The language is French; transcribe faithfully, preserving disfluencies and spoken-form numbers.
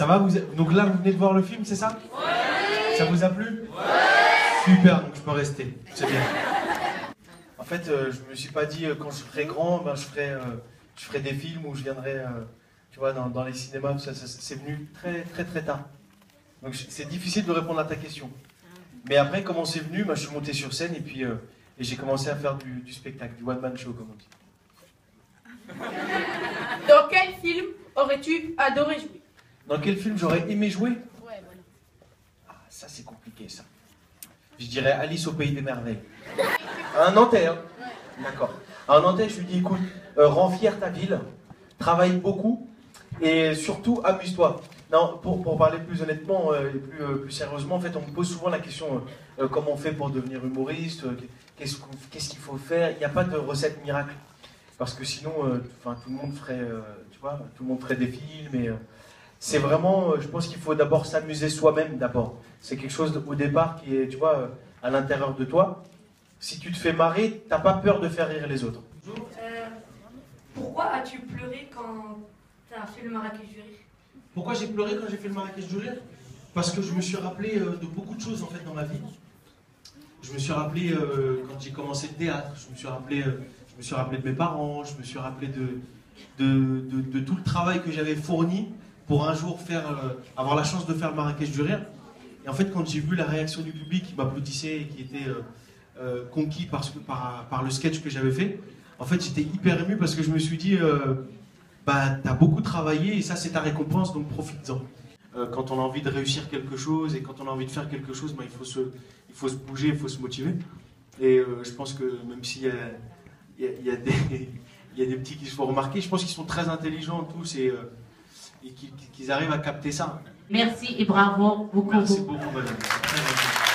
va vous... Donc là, vous venez de voir le film, c'est ça? Ouais. Ça vous a plu? Ouais. Super, donc je peux rester. C'est bien. En fait, euh, je me suis pas dit, euh, quand je serai grand, ben, je, ferai, euh, je ferai des films où je viendrai, euh, tu vois, dans, dans les cinémas, ça, ça, c'est venu très très très tard. Donc c'est difficile de répondre à ta question. Mais après, comment c'est venu, ben, je suis monté sur scène et puis euh, et j'ai commencé à faire du, du spectacle, du one-man show, comme on dit. Dans quel film aurais-tu adoré jouer? Dans quel film j'aurais aimé jouer? Ouais, voilà. Ah, ça c'est compliqué ça. Je dirais Alice au pays des merveilles. Un Nantais, hein? Ouais. D'accord. Un Nantais, je lui dis, écoute, euh, rends fière ta ville, travaille beaucoup et surtout amuse-toi. Non, pour, pour parler plus honnêtement euh, et plus, euh, plus sérieusement, en fait, on me pose souvent la question euh, comment on fait pour devenir humoriste, euh, qu'est-ce qu'on, qu'est-ce qu'il faut faire? Il n'y a pas de recette miracle. Parce que sinon, euh, tout le monde ferait, euh, tu vois, tout le monde ferait des films et... Euh, c'est vraiment, je pense qu'il faut d'abord s'amuser soi-même d'abord. C'est quelque chose au départ qui est, tu vois, à l'intérieur de toi. Si tu te fais marrer, t'as pas peur de faire rire les autres. Euh, pourquoi as-tu pleuré quand t'as fait le Marrakech du Rire? Pourquoi j'ai pleuré quand j'ai fait le Marrakech du Rire? Parce que je me suis rappelé de beaucoup de choses en fait dans ma vie. Je me suis rappelé euh, quand j'ai commencé le théâtre, je me suis rappelé, euh, je me suis rappelé de mes parents, je me suis rappelé de, de, de, de tout le travail que j'avais fourni pour un jour faire, euh, avoir la chance de faire le Marrakech du Rire. Et en fait, quand j'ai vu la réaction du public qui m'applaudissait et qui était euh, euh, conquis par, par, par le sketch que j'avais fait, en fait, j'étais hyper ému parce que je me suis dit, euh, bah, t'as beaucoup travaillé et ça, c'est ta récompense, donc profites-en. Euh, quand on a envie de réussir quelque chose et quand on a envie de faire quelque chose, bah, il, faut se, il faut se bouger, il faut se motiver. Et euh, je pense que même s'il y a, il y a, il y a des, il y a des petits qui se font remarquer, je pense qu'ils sont très intelligents tous et euh, et qu'ils arrivent à capter ça. Merci et bravo beaucoup. Merci beaucoup, madame.